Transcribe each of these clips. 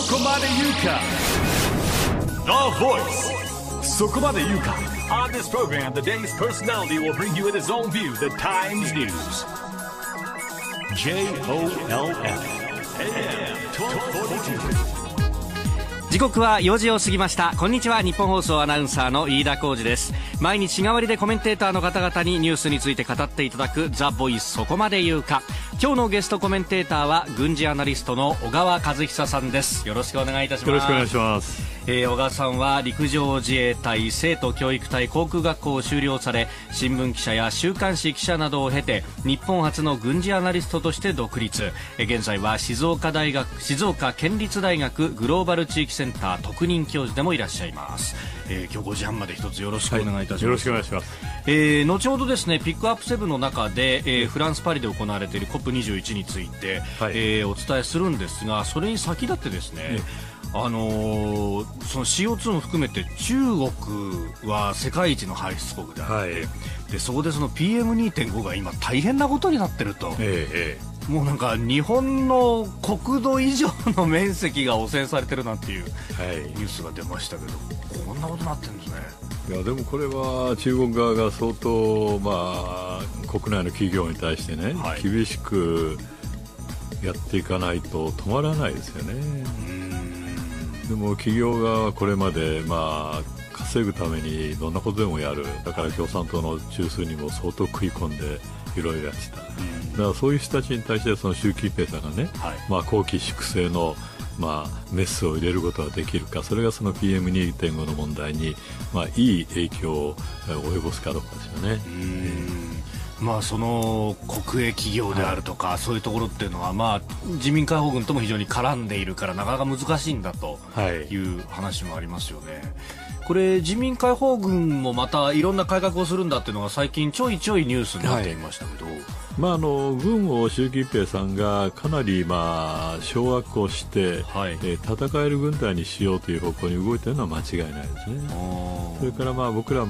こまで言うか The Voice そこまで言うか On this program, the day's personality will bring you in his own view the Times News. JOLF AM 1242 時刻は4時を過ぎました。こんにちは。日本放送アナウンサーの飯田浩二です。毎日日替わりでコメンテーターの方々にニュースについて語っていただくザ・ボイスそこまで言うか。今日のゲストコメンテーターは軍事アナリストの小川和久さんです。よろしくお願いいたします。 よろしくお願いします。 小川さんは陸上自衛隊生徒教育隊航空学校を修了され、新聞記者や週刊誌記者などを経て日本初の軍事アナリストとして独立。現在は静岡県立大学グローバル地域センター特任教授でもいらっしゃいます。今日5時半まで一つよろしくお願いいたします。 よろしくお願いします。 後ほどですね、ピックアップ7の中で、フランスパリで行われている COP21 について、お伝えするんですが、それに先立ってですね、その CO2 も含めて中国は世界一の排出国であって、でそこでその PM2.5 が今大変なことになってると、もうなんか日本の国土以上の面積が汚染されてるなんていうニュースが出ましたけど、こんなことになってるんですね。 いやでもこれは中国側が相当、国内の企業に対してね、厳しくやっていかないと止まらないですよね。でも企業側はこれまで、稼ぐためにどんなことでもやる。だから共産党の中枢にも相当食い込んでいろいろやってた。だからそういう人たちに対してその習近平さんがね、綱紀粛正のメスを入れることができるか、それがその PM2.5 の問題に、いい影響を及ぼすかどうかですよね。 その国営企業であるとか、そういうところっていうのは、自民解放軍とも非常に絡んでいるからなかなか難しいんだという話もありますよね。これ自民解放軍もまたいろんな改革をするんだっていうのが最近ちょいちょいニュースになっていましたけど、 軍を習近平さんがかなり掌握をして、戦える軍隊にしようという方向に動いているのは間違いないですね。それから僕ら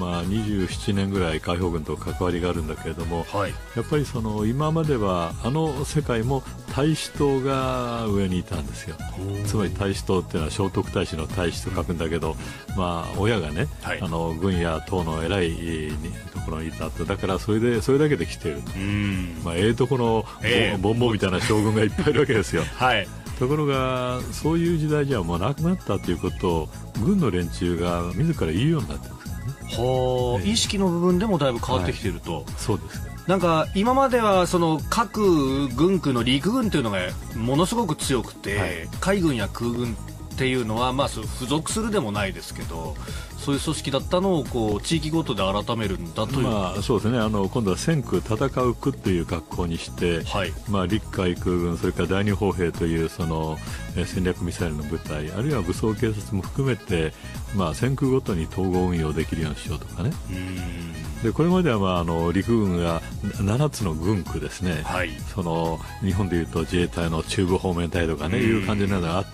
27年ぐらい解放軍と関わりがあるんだけれども、やっぱり今までは世界も大使党が上にいたんですよ。つまり大使党っていうのは聖徳太子の大使と書くんだけど、親がね、軍や党の偉いところにいたと。だからそれだけで来ている。とこのボンボンみたいな将軍がいっぱいいるわけですよ。ところがそういう時代じゃもうなくなったということを軍の連中が自ら言うようになってますね。 意識の部分でもだいぶ変わってきていると。 そうですね。 なんか今まではその各軍区の陸軍というのがものすごく強くて、海軍や空軍っていうのは付属するでもないですけど、そういう組織だったのを地域ごとで改めるんだという、 そうですね。今度は戦区、戦う区という格好にして、陸海空軍、それから第二砲兵というその戦略ミサイルの部隊、あるいは武装警察も含めて、戦区ごとに統合運用できるようにしようとかね。でこれまでは陸軍が7つの軍区ですね、その日本でいうと自衛隊の中部方面隊とかね、いう感じなどがあって、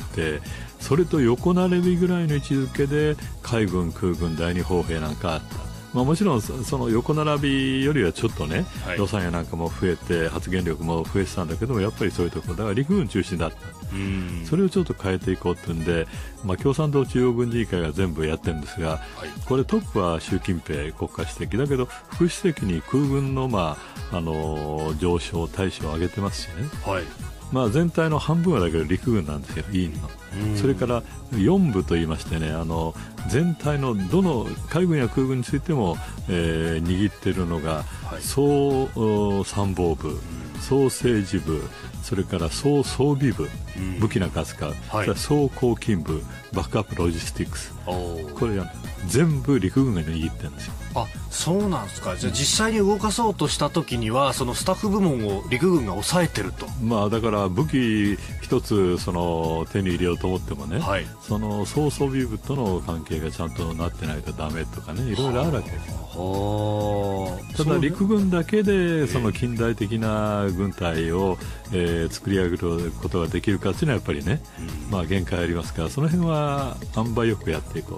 それと横並びぐらいの位置づけで海軍、空軍、第二砲兵なんかあった。もちろんその横並びよりはちょっとね、予算やなんかも増えて発言力も増えてたんだけども、やっぱりそういうところだから陸軍中心だった。それをちょっと変えていこうというんで、共産党中央軍事委員会が全部やってるんですが、これトップは習近平国家主席だけど、副主席に空軍の上昇大将を挙げてますしね。全体の半分はだけど陸軍なんですよ、委員の。それから4部といいましてね、全体のどの海軍や空軍についても、握っているのが、総参謀部、総政治部、それから総装備部、武器なんか扱う、総後勤部、バックアップロジスティックス、これ全部陸軍が握ってるんですよ。 そうなんですか。じゃあ実際に動かそうとした時にはそのスタッフ部門を陸軍が抑えてると。 だから武器一つ手に入れようと思ってもね、その総装備部との関係がちゃんとなってないとダメとかね、いろいろあるわけです。ただ陸軍だけでその近代的な軍隊を、作り上げることができるかっていうのはやっぱりね、限界ありますから、その辺は塩梅よくやっていこう。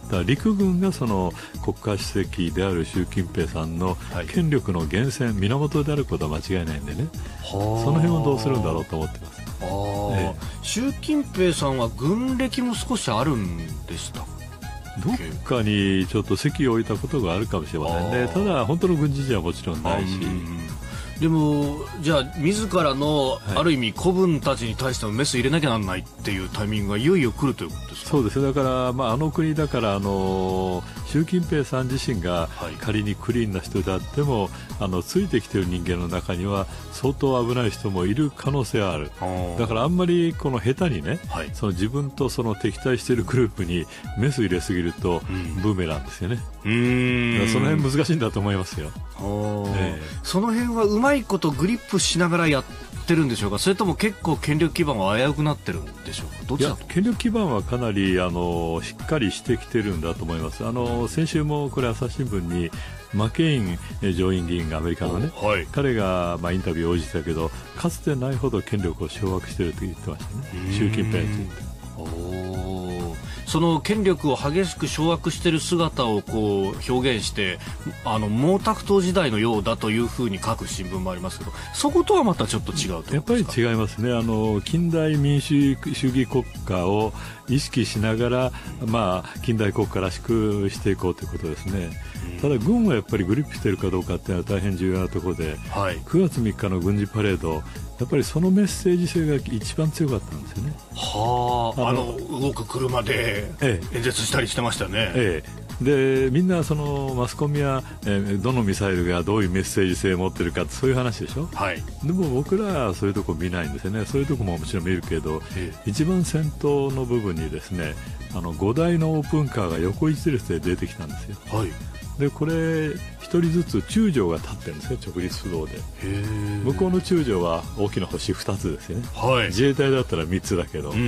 だ陸軍がその国家主席である習近平さんの権力の源泉、源であることは間違いないんでね、その辺をどうするんだろうと思ってます。 習近平さんは軍歴も少しあるんでしたどっかにちょっと席を置いたことがあるかもしれませんね。ただ本当の軍事じゃもちろんないし、 でもじゃあ自らのある意味子分たちに対してもメス入れなきゃなんないっていうタイミングがいよいよ来るということですか。 そうですね。だから、あの国だから習近平さん自身が仮にクリーンな人であっても、ついてきている人間の中には相当危ない人もいる可能性はある。だからあんまりこの下手にね、その自分とその敵対しているグループにメス入れすぎるとブーメランですよね。だからその辺難しいんだと思いますよ。 その辺はうまいことグリップしながらやってるんでしょうか、それとも結構権力基盤は危うくなってるんでしょうか。どっちだと。 権力基盤はかなりしっかりしてきてるんだと思います。先週もこれ朝日新聞にマケイン上院議員がアメリカのね、彼がインタビューを応じてたけど、かつてないほど権力を掌握していると言ってましたね、習近平について。 その権力を激しく掌握している姿をこう表現して毛沢東時代のようだというふうに書く新聞もありますけど、そことはまたちょっと違うということですか。 やっぱり違いますね。近代民主主義国家を意識しながら、近代国家らしくしていこうということですね。ただ軍はやっぱりグリップしているかどうかっていうのは大変重要なところで、9月3日の軍事パレード、やっぱりそのメッセージ性が一番強かったんですよね。 動く車で演説したりしてましたよね。 でみんなそのマスコミは、どのミサイルがどういうメッセージ性を持っているか、そういう話でしょ。でも僕らはそういうとこ見ないんですよね。そういうとこももちろん見るけど、一番先頭の部分にですね、5台のオープンカーが横一列で出てきたんですよ。でこれ1人ずつ中将が立ってるんですよ、直立不動で。向こうの中将は大きな星2つですよね。自衛隊だったら3つだけど、で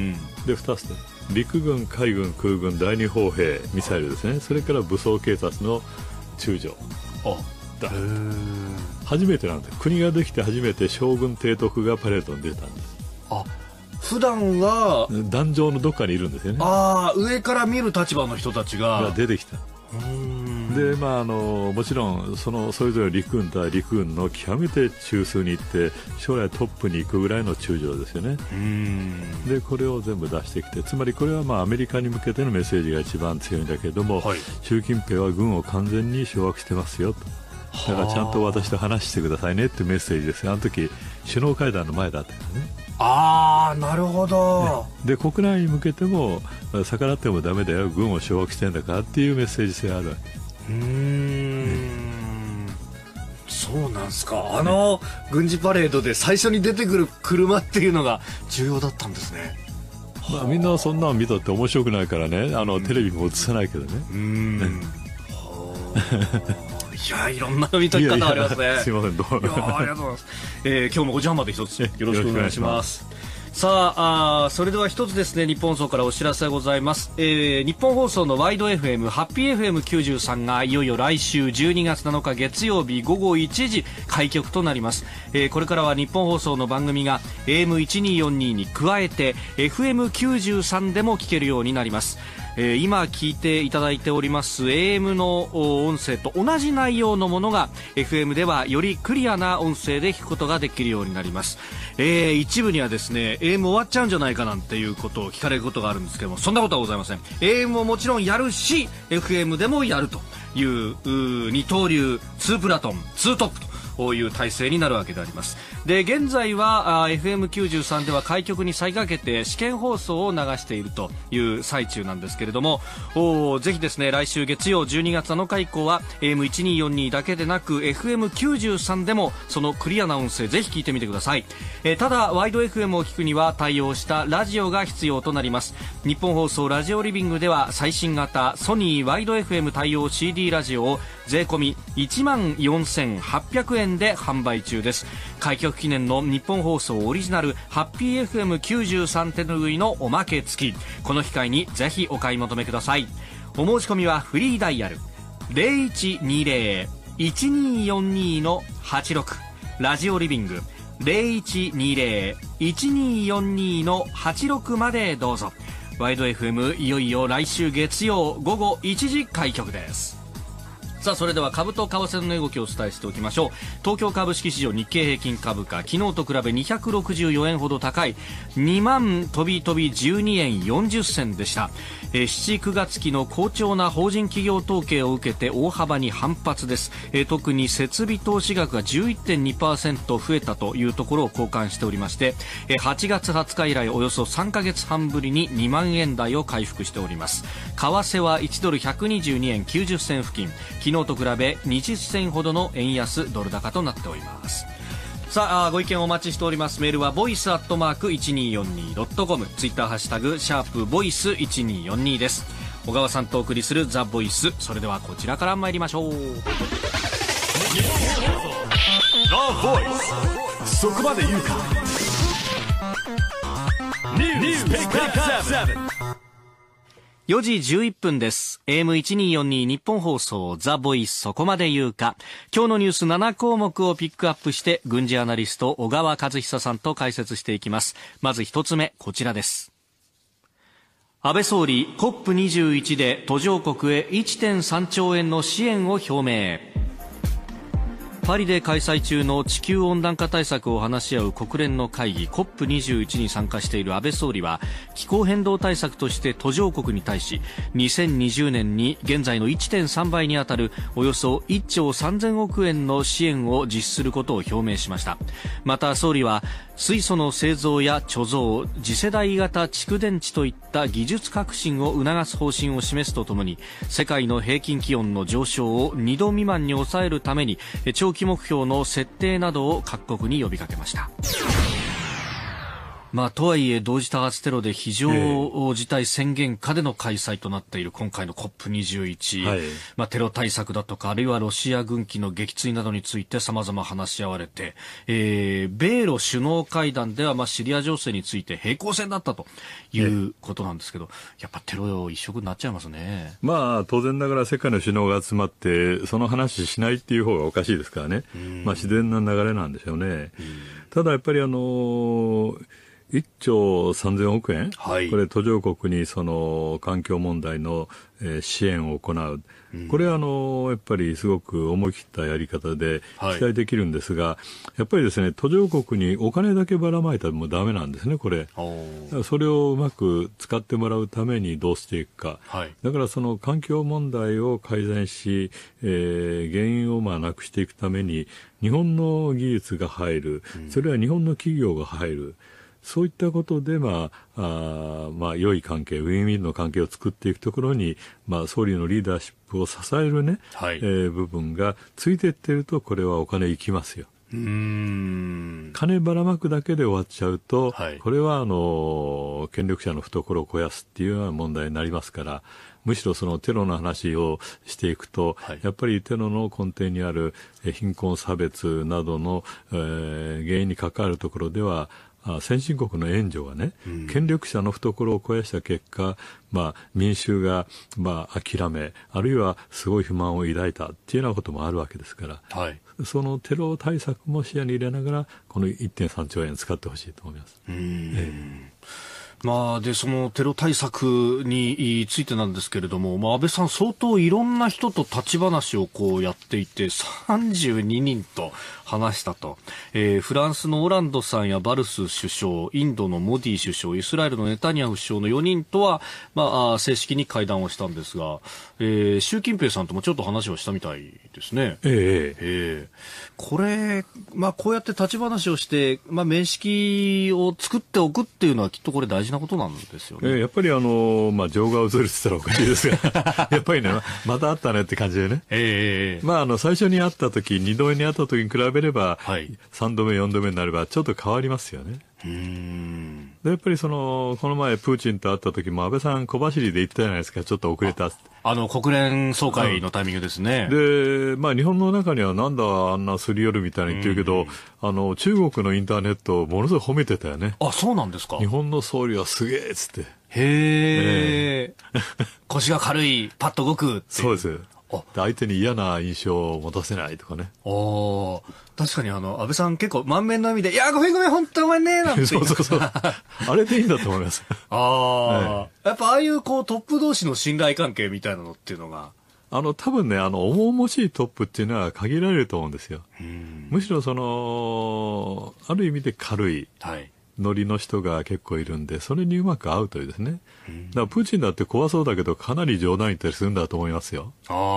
2つで陸軍、海軍、空軍、第二砲兵ミサイルですね。それから武装警察の中将だ。初めてなんです。国ができて初めて将軍提督がパレードに出たんです。 普段は壇上のどっかにいるんですよね。 上から見る立場の人たちが出てきた。でもちろんそれぞれ陸軍とは陸軍の極めて中枢に行って将来トップに行くぐらいの中将ですよね。でこれを全部出してきて、つまりこれはアメリカに向けてのメッセージが一番強いんだけれども、習近平は軍を完全に掌握してますよと。だからちゃんと私と話してくださいねってメッセージですが、あの時首脳会談の前だったからね。 なるほど。 で国内に向けても逆らってもダメだよ、軍を掌握してんだからっていうメッセージ性があるわけ。 そうなんですか。軍事パレードで最初に出てくる車っていうのが重要だったんですね。 みんなそんなの見たって面白くないからね、テレビも映さないけどね。 いろんな見解き方ありますね。 すいません、どうも。 ありがとうございます。今日も5時半まで一つよろしくお願いします。さあ、それでは一つですね、日本放送からお知らせがございます。日本放送のワイド FM ハッピー FM93 がいよいよ来週12月7日月曜日午後1時開局となります。これからは日本放送の番組が AM1242 に加えて FM93 でも聞けるようになります。今聞いていただいております AM の音声と同じ内容のものが FM ではよりクリアな音声で聞くことができるようになります。一部にはですね AM 終わっちゃうんじゃないかなんていうことを聞かれることがあるんですけども、そんなことはございません。 AM ももちろんやるし FM でもやるという二刀流2プラトン2トップという体制になるわけであります。で現在はFM93 では開局に先駆けて試験放送を流しているという最中なんですけれども、ぜひですね来週月曜12月7日以降は AM1242 だけでなく FM93 でもそのクリアな音声ぜひ聞いてみてください。ただワイド FM を聞くには対応したラジオが必要となります。日本放送ラジオリビングでは最新型ソニーワイド FM 対応 CD ラジオを税込み 14,800 円で販売中です。開局記念の日本放送オリジナルハッピー FM93 手ぬぐいのおまけ付き、この機会にぜひお買い求めください。お申し込みはフリーダイヤル 0120-1242-86 ラジオリビング 0120-1242-86 までどうぞ。 ワイド FM いよいよ来週月曜午後1時開局です。さあそれでは株と為替の値動きをお伝えしておきましょう。東京株式市場日経平均株価、昨日と比べ264円ほど高い2万飛び飛び12円40銭でした。7、9月期の好調な法人企業統計を受けて大幅に反発です。特に設備投資額が 11.2% 増えたというところを好感しておりまして、8月20日以来およそ3ヶ月半ぶりに2万円台を回復しております。為替は1ドル122円90銭付近、昨日と比べ20銭ほどの円安ドル高となっております。さあご意見お待ちしております。メールは voice@1242.com、 ツイッターハッシュタグ#voice1242 です。小川さんとお送りするザ・ボイス、それではこちらから参りましょう。 そこまで言うか。ニュースピックアップ7。 4時11分です。 AM1242 日本放送ザ・ボイス、そこまで言うか。今日のニュース7項目をピックアップして軍事アナリスト小川和久さんと解説していきます。まず一つ目、こちらです。安倍総理 COP21 で途上国へ 1.3 兆円の支援を表明。パリで開催中の地球温暖化対策を話し合う国連の会議 COP21 に参加している安倍総理は、気候変動対策として途上国に対し2020年に現在の 1.3 倍にあたるおよそ1兆3000億円の支援を実施することを表明しました。また総理は水素の製造や貯蔵、次世代型蓄電池といった技術革新を促す方針を示すとともに、世界の平均気温の上昇を2度未満に抑えるために長期目標の設定などを各国に呼びかけました。とはいえ同時多発テロで非常事態宣言下での開催となっている今回の COP21、テロ対策だとか、あるいはロシア軍機の撃墜などについて様々話し合われて、米ロ首脳会談ではシリア情勢について平行線だったということなんですけど、やっぱテロ一色になっちゃいますね。 当然ながら世界の首脳が集まってその話しないっていう方がおかしいですからね。自然な流れなんでしょうね。ただやっぱり1兆3000億円、これ途上国にその環境問題の支援を行う、これはやっぱりすごく思い切ったやり方で期待できるんですが、やっぱりですね、途上国にお金だけばらまいたらもうダメなんですね、これ。それをうまく使ってもらうためにどうしていくか。だからその環境問題を改善し、原因をなくしていくために日本の技術が入る、それは日本の企業が入る。そういったことで、良い関係、ウィンウィンの関係を作っていくところに、総理のリーダーシップを支えるね、部分がついていってると、これはお金いきますよ。金ばらまくだけで終わっちゃうと、これは権力者の懐を肥やすっていうような問題になりますから、むしろそのテロの話をしていくと、やっぱりテロの根底にある貧困差別などの、原因に関わるところでは、先進国の援助がね、権力者の懐を肥やした結果、民衆が、諦め、あるいはすごい不満を抱いたっていうようなこともあるわけですから、そのテロ対策も視野に入れながら、この 1.3 兆円使ってほしいと思います。 でそのテロ対策についてなんですけれども、安倍さん相当いろんな人と立ち話をやっていて32人と話したと、フランスのオランドさんやバルス首相、インドのモディ首相、イスラエルのネタニヤフ首相の4人とは、正式に会談をしたんですが、習近平さんともちょっと話をしたみたいですね。これ、こうやって立ち話をして、面識を作っておくっていうのはきっとこれ大事なことなんですよね。やっぱり情が移るって言ったらおかしいですがやっぱりね、また会ったねって感じでね、最初に会った時、2度目に会った時に比べれば、3度目4度目になればちょっと変わりますよね。でやっぱりこの前プーチンと会った時も安倍さん小走りで言ったじゃないですか、ちょっと遅れた。 国連総会のタイミングですね。 で、日本の中にはなんだあんなすり寄るみたいに言ってるけど、中国のインターネットをものすごい褒めてたよね。 そうなんですか。 日本の総理はすげえっつって。 腰が軽い、パッと動くっていう。 そうです。 相手に嫌な印象を持たせないとかね。 確かに安倍さん結構満面の笑みで、いや、ごめん本当ごめんね、なんて言って。 そう。あれでいいんだと思います。 やっぱああいうトップ同士の信頼関係みたいなのっていうのが。 多分ね、重々しいトップっていうのは限られると思うんですよ。むしろある意味で軽い。ノリの人が結構いるんで、それにうまく合うというですね。だからプーチンだって怖そうだけど、かなり冗談言ったりするんだと思いますよ。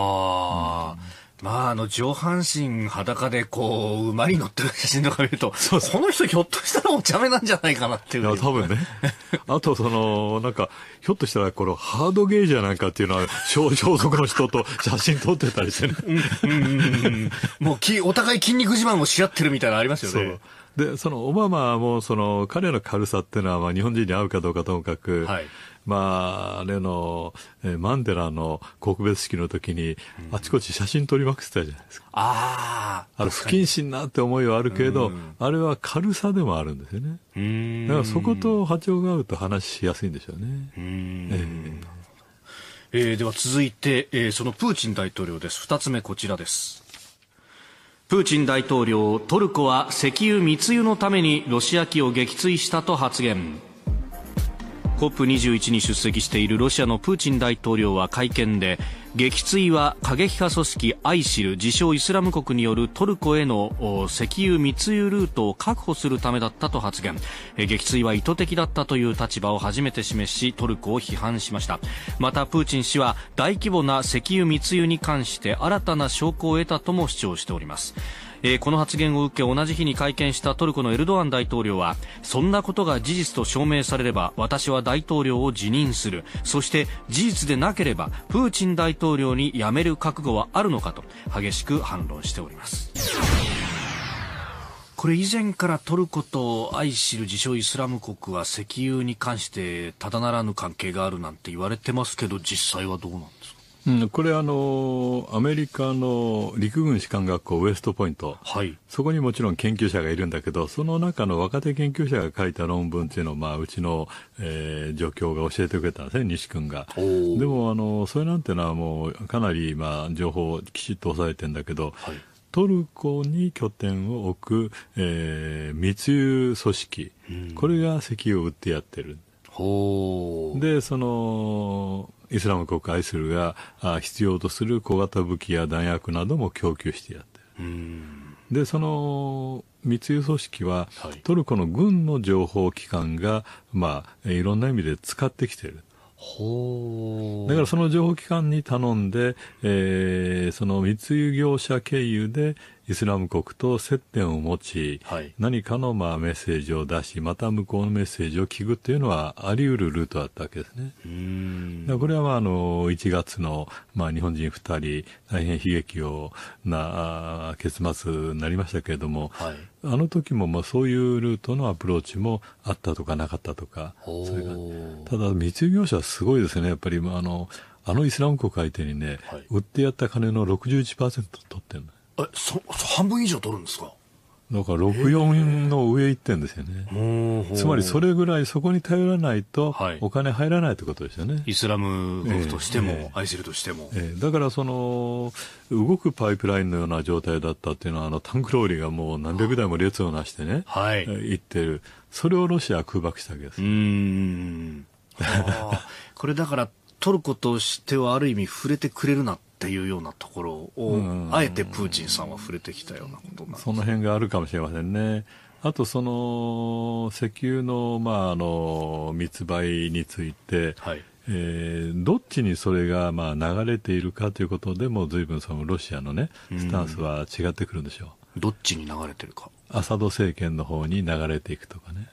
上半身裸で馬に乗ってる写真とか見ると、この人ひょっとしたらお茶目なんじゃないかなっていう。 いや、多分ね。あとなんか、ひょっとしたらハードゲイじゃないかっていうのは、装束の人と写真撮ってたりしてね。 もうお互い筋肉自慢をし合ってるみたいなのありますよね。 で、オバマも、彼の軽さっていうのは、日本人に合うかどうかともかく、マンデラの告別式の時に、あちこち写真撮りまくってたじゃないですか。不謹慎なって思いはあるけれど、あれは軽さでもあるんですよね。だからそこと波長が合うと話しやすいんでしょうね。 では続いて、そのプーチン大統領です。2つ目こちらです。プーチン大統領、トルコは石油密輸のためにロシア機を撃墜したと発言。COP21 に出席しているロシアのプーチン大統領は会見で、撃墜は過激派組織アイシル自称イスラム国によるトルコへの石油密輸ルートを確保するためだったと発言。撃墜は意図的だったという立場を初めて示し、トルコを批判しました。またプーチン氏は大規模な石油密輸に関して新たな証拠を得たとも主張しております。この発言を受け同じ日に会見したトルコのエルドアン大統領は、そんなことが事実と証明されれば私は大統領を辞任する。そして事実でなければプーチン大統領に辞める覚悟はあるのかと激しく反論しております。これ以前からトルコとアイシル自称イスラム国は石油に関してただならぬ関係があるなんて言われてますけど、実際はどうなんですか？ これアメリカの陸軍士官学校ウエストポイント、そこにもちろん研究者がいるんだけど、その中の若手研究者が書いた論文っていうのを、うちの、助教が教えてくれたんですね、西君が。でもそれなんてのはもうかなり情報をきちっと押さえてるんだけど、トルコに拠点を置く、密輸組織、これが石油を売ってやってる。でイスラム国アイシルが必要とする小型武器や弾薬なども供給してやってる。でその密輸組織は、トルコの軍の情報機関が、いろんな意味で使ってきてる。だからその情報機関に頼んで、その密輸業者経由でイスラム国と接点を持ち、何かのメッセージを出し、また向こうのメッセージを聞くっていうのはあり得るルートだったわけですね。だからこれは1月の、日本人2人大変悲劇な結末になりましたけれども、あの時もそういうルートのアプローチもあったとかなかったとか、それがただ密輸業者はすごいですね。やっぱりあのイスラム国相手にね、売ってやった金の 61% 取ってるの。 半分以上取るんですか？ だから64の上行ってるんですよね。つまりそれぐらいそこに頼らないとお金入らないということですよね。 イスラム国としても、アイシルとしても。 だから動くパイプラインのような状態だったっていうのは、タンクローリーがもう何百台も列をなしてね、行ってる。それをロシアは空爆したわけです。 これだからトルコとしてはある意味触れてくれるなっていうようなところを、あえてプーチンさんは触れてきたようなことなんです。 その辺があるかもしれませんね。あと石油の密売について、どっちにそれが流れているかということでも随分ロシアのねスタンスは違ってくるんでしょう。 どっちに流れてるか。 アサド政権の方に流れていくとかね。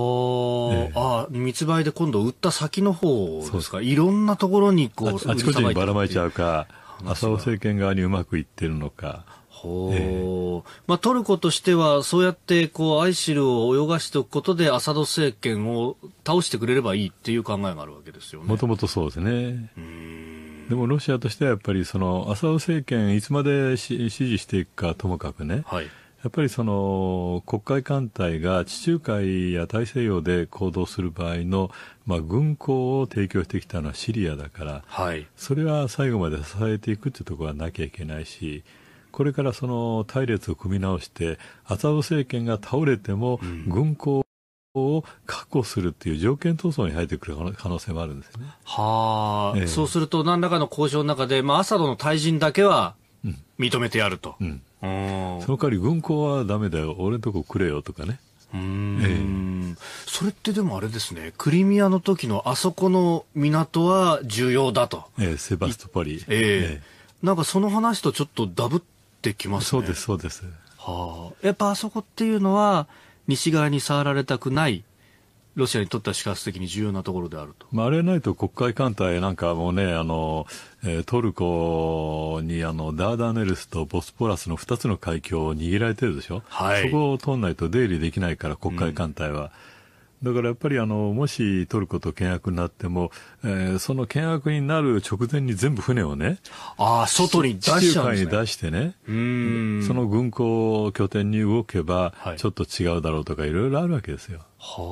密売で今度売った先の方ですか。いろんなところにあちこちにばらまいちゃうか、アサド政権側にうまくいってるのか。 トルコとしてはそうやってアイシルを泳がしておくことでアサド政権を倒してくれればいいっていう考えがあるわけですよね。 もともとそうですね。でもロシアとしてはやっぱりアサド政権いつまで支持していくかともかくね、 やっぱりその黒海艦隊が地中海や大西洋で行動する場合の、軍港を提供してきたのはシリアだから、はい、それは最後まで支えていくというところはなきゃいけないし、これからその隊列を組み直してアサド政権が倒れても軍港を確保するっていう条件闘争に入ってくる可能性もあるんですよね。 はあ、そうすると何らかの交渉の中で、アサドの退陣だけは認めてやると、その代わり軍港はダメだよ、俺のとこくれよとかね。 それってでもあれですね、クリミアの時のあそこの港は重要だと、 セバストポリ、 なんかその話とちょっとダブってきますね。 そうですそうです。 はあ、やっぱあそこっていうのは西側に触られたくないロシアにとっては死活的に重要なところであると。 あれないと黒海艦隊なんかもね、トルコにダーダネルスとボスポラスの2つの海峡を握られてるでしょ、はい、そこを通らないと出入りできないから黒海艦隊は、だからやっぱりもしトルコと険悪になっても、その険悪になる直前に全部船をね、 外に出しちゃうんですね。地中海に出してね、その軍港を拠点に動けばちょっと違うだろうとかいろいろあるわけですよ。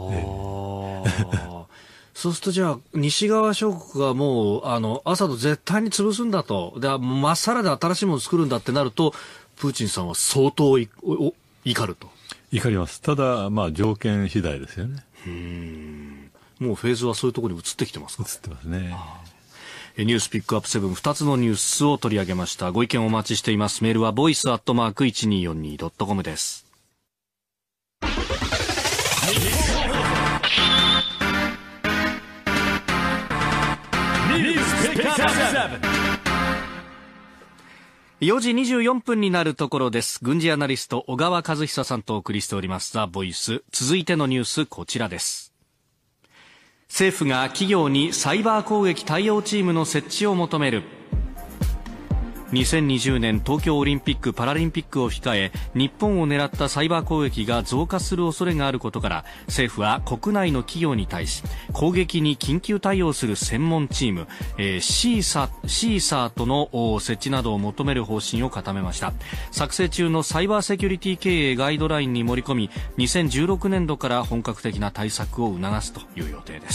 そうするとじゃあ西側諸国がもうアサド絶対に潰すんだと、でまっさらで新しいものを作るんだってなると、プーチンさんは相当怒ると。 怒ります。ただ条件次第ですよね。 もうフェーズはそういうところに移ってきてますか？ 移ってますね。 ニュースピックアップ7、2つのニュースを取り上げました。ご意見お待ちしています。メールは voice@1242.com です。4時24分になるところです。軍事アナリスト小川和久さんとお送りしておりますザ・ボイス。続いてのニュース、こちらです。政府が企業にサイバー攻撃対応チームの設置を求める。2020年東京オリンピック・パラリンピックを控え、日本を狙ったサイバー攻撃が増加する恐れがあることから、政府は国内の企業に対し攻撃に緊急対応する専門チーム、シーサートの設置などを求める方針を固めました。作成中のサイバーセキュリティ経営ガイドラインに盛り込み、2016年度から本格的な対策を促すという予定です。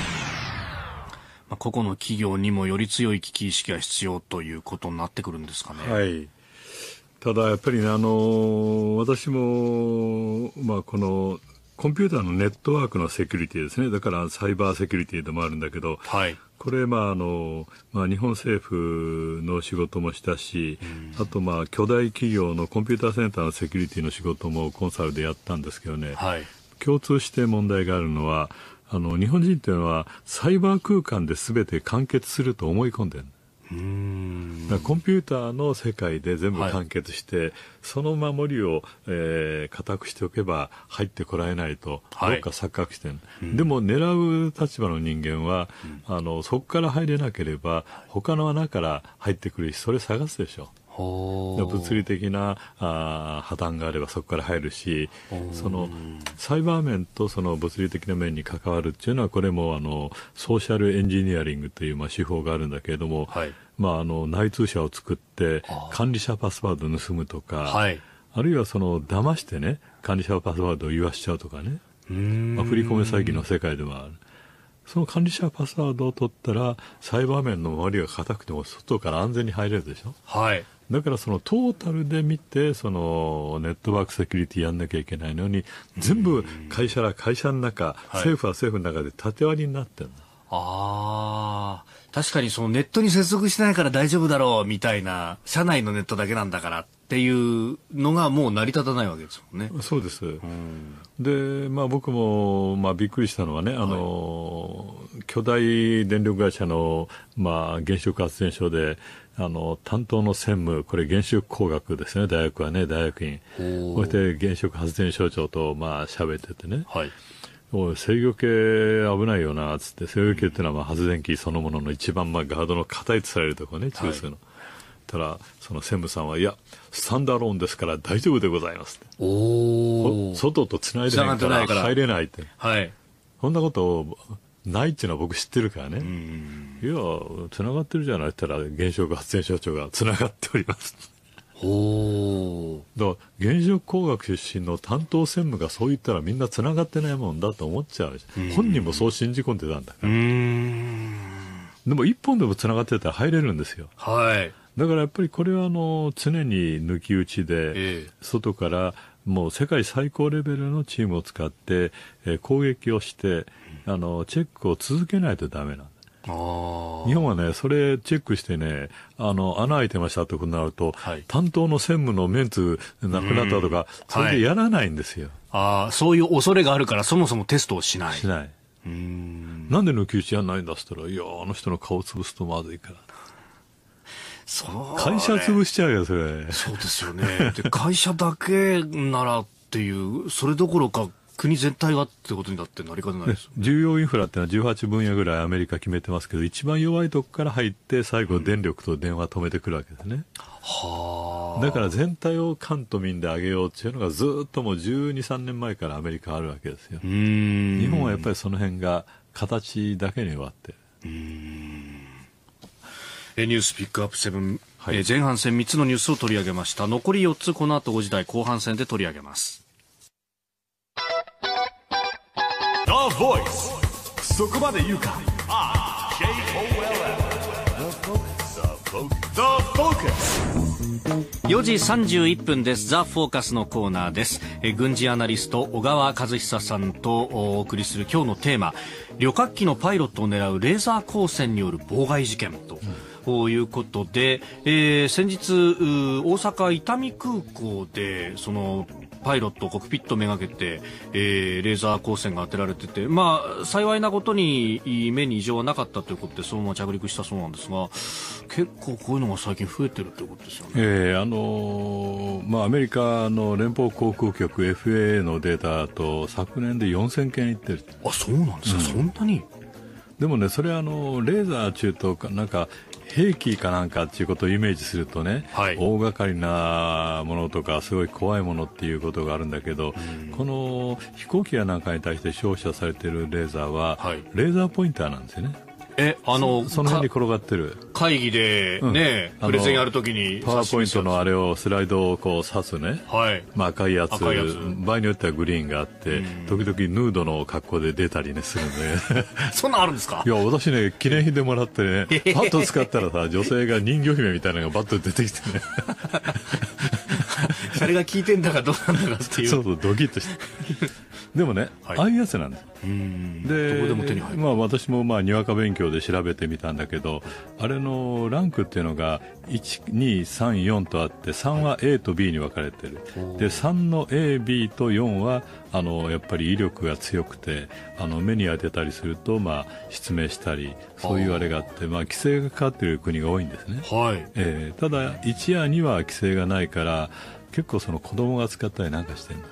個々の企業にもより強い危機意識が必要ということになってくるんですかね。 はい。ただやっぱりね、私も、このコンピューターのネットワークのセキュリティですね。だからサイバーセキュリティでもあるんだけど、はい、これ日本政府の仕事もしたし、あと巨大企業のコンピューターセンターのセキュリティの仕事もコンサルでやったんですけどね、はい、共通して問題があるのは、日本人というのはサイバー空間で全て完結すると思い込んでる。だからコンピューターの世界で全部完結して、はい、その守りを固くしておけば入ってこられないとどっか錯覚してる、でも狙う立場の人間は、そこから入れなければ他の穴から入ってくるし、それ探すでしょ。物理的な破綻があればそこから入るし、そのサイバー面とその物理的な面に関わるっていうのは、これもソーシャルエンジニアリングという手法があるんだけれども、はい、内通者を作って管理者パスワードを盗むとか、はい、あるいは騙してね、管理者パスワードを言わしちゃうとかね、振り込め詐欺の世界ではある。その管理者パスワードを取ったらサイバー面の周りが硬くても外から安全に入れるでしょ。はい。だからトータルで見てネットワークセキュリティやんなきゃいけないのに、全部会社の中、政府は政府の中で縦割りになってる。 確かにネットに接続してないから大丈夫だろうみたいな、社内のネットだけなんだからっていうのがもう成り立たないわけですもんね。 そうです。で、僕も、びっくりしたのはね、巨大電力会社の、原子力発電所で担当の専務、これ原子力工学ですね、大学はね、大学院。こうして原子力発電所長と喋っててね、はい、制御系危ないよなつって、制御系っていうのは発電機そのものの一番ガードの硬いとされるところね、中枢の。たらその専務さんは、いやスタンダーローンですから大丈夫でございますって。外とつないでないから入れないって、はい、そんなことないっていうのは僕知ってるからね。いやつながってるじゃないって言ったら、原子力発電所長がつながっておりますだから原子力工学出身の担当専務がそう言ったらみんなつながってないもんだと思っちゃうし、本人もそう信じ込んでたんだから。でも一本でもつながってたら入れるんですよ。 はい。 だからやっぱりこれは常に抜き打ちで、外からもう世界最高レベルのチームを使って、攻撃をして、チェックを続けないとダメなんだ。日本はね、それチェックしてね、穴開いてましたとなると、はい、担当の専務のメンツなくなったとか、それでやらないんですよ。 そういう恐れがあるからそもそもテストをしない。 しない。なんで抜き打ちやんないんだって言ったら、いや、あの人の顔潰すとまずいから。会社潰しちゃうよ、それ。 そうですよね。で、会社だけならっていう、それどころか、国全体がってことになってなりかねないですよね。 重要インフラってのは18分野ぐらいアメリカ決めてますけど、一番弱いとこから入って最後電力と電話止めてくるわけですね。だから全体を官と民で上げようっていうのがずっともう12、3年前からアメリカあるわけですよ。日本はやっぱりその辺が形だけに終わってる。 ニュースピックアップ7、はい、前半戦3つのニュースを取り上げました。残り4つこの後5時台後半戦で取り上げます。 The Voice そこまで言うか。 4時31分です。ザ・フォーカスのコーナーです。軍事アナリスト小川和久さんとお送りする今日のテーマ、旅客機のパイロットを狙うレーザー光線による妨害事件ということで、先日大阪伊丹空港でそのパイロットコックピットめがけて、レーザー光線が当てられてて、まあ幸いなことに目に異常はなかったということでそのまま着陸したそうなんですが、結構こういうのが最近増えてるということですよね。 アメリカの連邦航空局 FAA のデータだと昨年で4000件いってる。 そうなんですか、そんなに。 でもね、それはレーザー中となんか兵器かなんかっていうことをイメージするとね、はい、大掛かりなものとかすごい怖いものっていうことがあるんだけど、この飛行機やなんかに対して照射されているレーザーは、はい、レーザーポインターなんですよね。その辺に転がってる会議でね、プレゼンやるときにパワーポイントのあれをスライドをこう刺すね、はい、赤いやつ、場合によってはグリーンがあって、時々ヌードの格好で出たりねするんでそんなんあるんですか。 いや、私ね、記念品でもらってね、パッと使ったらさ、女性が人魚姫みたいなのがバッと出てきてねそれが効いてんだかどうなんだかっていう。 そうそう、ドキッとしてでもね、はい、ああいうやつなんです。 で、どこでも手に入る。 私もにわか勉強で調べてみたんだけど、あれのランクっていうのが1、2、3、4とあって、3は A と B に分かれてる。で、3の A、B と4はやっぱり威力が強くて、目に当てたりすると失明したり、そういうあれがあって、規制がかかっている国が多いんですね。はい。ただ1や2は規制がないから、結構その子供が使ったりなんかしてるんだ。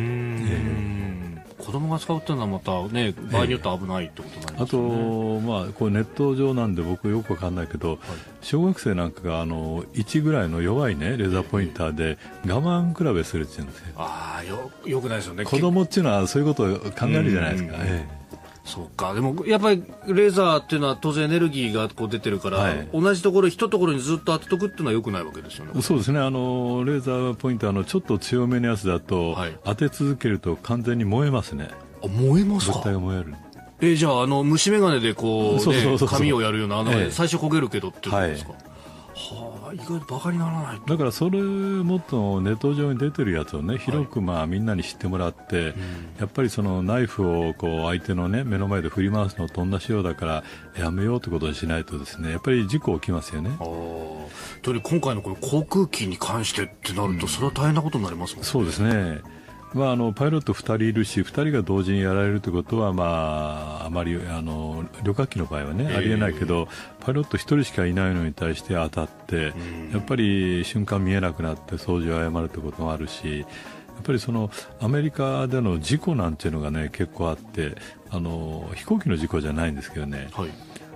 子供が使うっていうのはまたね、場合によっては危ないってことになりますよね。 あと、これネット上なんで僕よくわかんないけど、はい、小学生なんかが1ぐらいの弱いねレーザーポインターで我慢比べするって言うんですよ。 よくないですよね。 子供っていうのはそういうことを考えるじゃないですか。 そうか。でもやっぱりレーザーっていうのは当然エネルギーがこう出てるから、はい、同じところ一ところにずっと当てとくっていうのは良くないわけですよね。 そうですね。レーザーポインターのちょっと強めのやつだと、はい、当て続けると完全に燃えますね。 燃えますか。 物体が燃える。 じゃあ虫眼鏡でこう、紙をやるような最初焦げるけどっていうことですか。意外とバカにならない。 だからそれもっとネット上に出てるやつをね、広くみんなに知ってもらって、やっぱりそのナイフをこう相手のね目の前で振り回すのと同じようだからやめようってことにしないとですね、やっぱり事故起きますよね。 とに今回のこの航空機に関してってなると、それは大変なことになりますもんね。 そうですね。パイロット2人いるし、2人が同時にやられるということは、あまり旅客機の場合はね、ありえないけど、パイロット1人しかいないのに対して当たって、やっぱり瞬間見えなくなって操縦を誤るということもあるし、やっぱりそのアメリカでの事故なんていうのがね結構あって、飛行機の事故じゃないんですけどね、はい、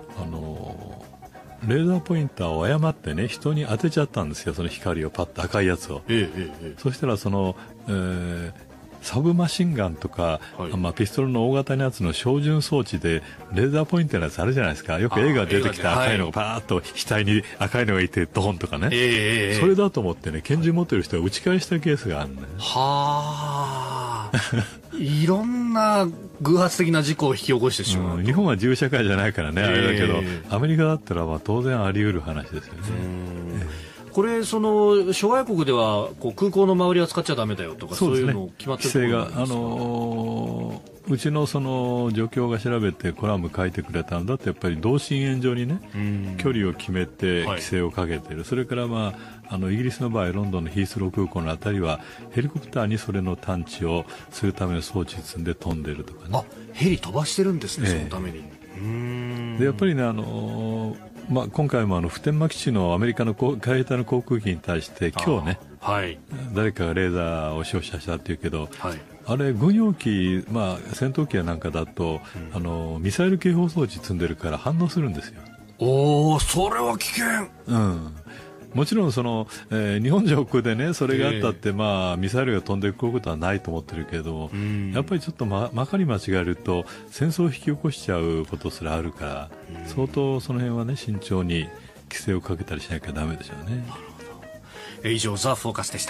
レーザーポインターを誤ってね人に当てちゃったんですよ、その光をパッと赤いやつを。そしたらその、 サブマシンガンとか、ピストルの大型のやつの照準装置でレーザーポイントのやつあるじゃないですか。よく映画出てきた赤いのがパーッと額に赤いのがいてドーンとかね、それだと思ってね、拳銃持ってる人が撃ち返したケースがあるね。 はあいろんな偶発的な事故を引き起こしてしまう、 日本は銃社会じゃないからね、あれだけどアメリカだったら当然あり得る話ですよね。 これその諸外国では空港の周りは使っちゃダメだよとか、そういうの決まってるところなんですか？規制がうちのその助教が調べてコラム書いてくれたんだって、やっぱり同心円状にね、距離を決めて規制をかけてる、それからイギリスの場合ロンドンのヒースロー空港のあたりはヘリコプターにそれの探知をするための装置積んで飛んでるとかね。 ヘリ飛ばしてるんですね、そのために。 でやっぱりね、今回も普天間基地のアメリカの海兵隊の航空機に対して今日ね、誰かがレーザーを照射したっていうけど、あれ軍用機、戦闘機やなんかだと、ミサイル警報装置積んでるから反応するんですよ。 それは危険。 もちろん日本上空でねそれがあったって、ミサイルが飛んでくることはないと思ってるけど、やっぱりちょっとまかり間違えると戦争を引き起こしちゃうことすらあるから、相当その辺はね慎重に規制をかけたりしなきゃダメでしょうね。 なるほど。以上ザ・フォーカスでした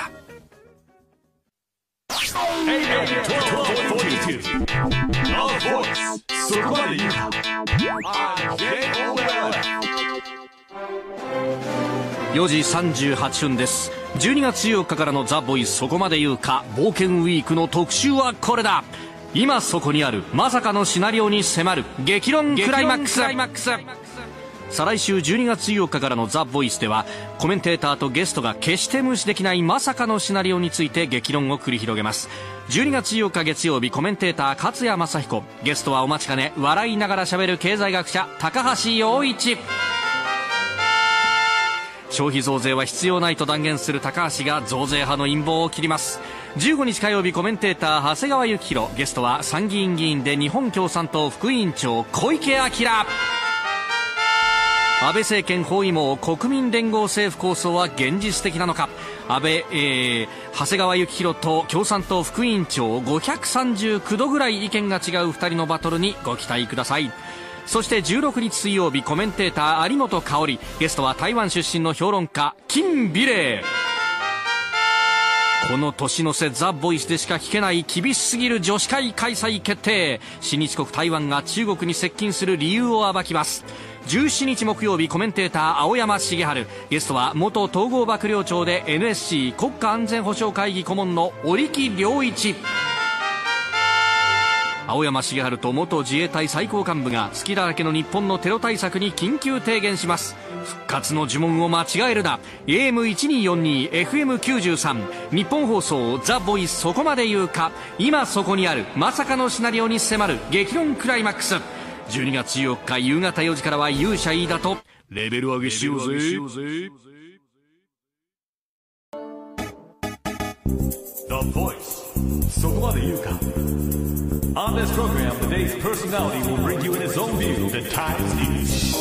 。4時38分です。12月14日からのザ・ボイスそこまで言うか冒険ウィークの特集はこれだ。今そこにあるまさかのシナリオに迫る激論クライマックス。再来週12月14日からのザ・ボイスではコメンテーターとゲストが決して無視できないまさかのシナリオについて激論を繰り広げます。12月8日月曜日、コメンテーター勝谷正彦、ゲストはお待ちかね笑いながら喋る経済学者高橋洋一。消費増税は必要ないと断言する高橋が増税派の陰謀を切ります。15日火曜日、コメンテーター長谷川幸宏、ゲストは参議院議員で日本共産党副委員長小池晃。安倍政権包囲網国民連合政府構想は現実的なのか。長谷川幸宏と共産党副委員長539度ぐらい意見が違う2人のバトルにご期待ください。そして16日水曜日、コメンテーター有本香里、ゲストは台湾出身の評論家金美玲。この年の瀬ザ・ボイスでしか聞けない厳しすぎる女子会開催決定。親日国台湾が中国に接近する理由を暴きます。17日木曜日、コメンテーター青山茂春、ゲストは元統合幕僚長で NSC 国家安全保障会議顧問の折木良一。青山茂春と元自衛隊最高幹部が隙だらけの日本のテロ対策に緊急提言します。復活の呪文を間違えるな。 AM1242 FM93 日本放送ザ・ボイスそこまで言うか。今そこにあるまさかのシナリオに迫る激論クライマックス。12月14日夕方4時からは勇者飯田とレベル上げしようぜ。The Voice そこまで言うか。On this program, the day's personality will bring you in his own view the times news.